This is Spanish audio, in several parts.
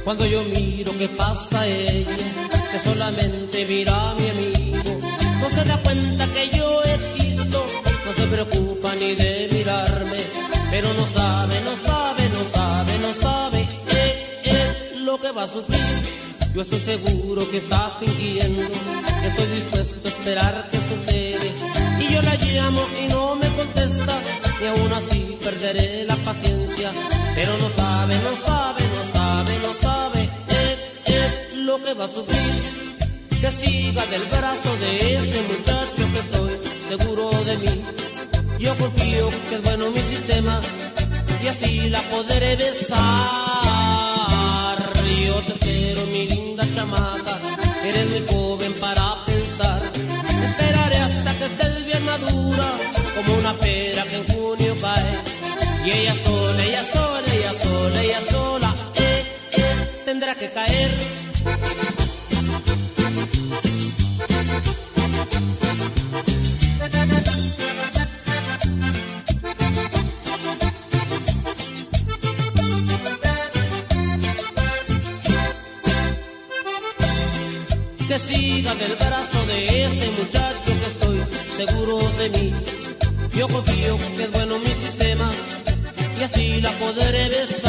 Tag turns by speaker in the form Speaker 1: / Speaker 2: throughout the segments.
Speaker 1: Cuando yo miro que pasa ella, que solamente mira a mi amigo, no se da cuenta que yo existo, no se preocupa ni de mirarme, pero no sabe, no sabe, no sabe, no sabe lo que va a sufrir. Yo estoy seguro que está fingiendo, estoy dispuesto a esperar que sucede, y yo la llamo y no me contesta, y aún así perderé la paciencia, pero no sabe, no sabe, no sabe, no sabe lo que va a sufrir. Que siga del brazo de ese muchacho que estoy seguro de mí. Yo confío que es bueno mi sistema y así la podré besar. Yo te espero, mi linda chamaca, eres muy joven para pensar. Esperaré hasta que estés bien madura, como una pera que en junio cae. Y ella sola, ella sola, ella sola, ella sola, tendrá que caer. Que siga del brazo de ese muchacho que estoy seguro de mí. Yo confío que es bueno mi sistema y así la podré besar.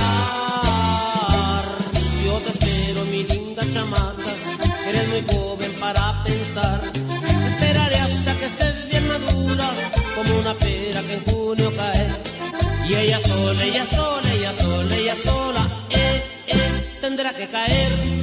Speaker 1: Yo te espero, mi linda chamaca, eres muy joven para pensar. Esperaré hasta que estés bien madura, como una pera que en junio cae. Y ella sola, ella sola, ella sola, ella sola, tendrá que caer.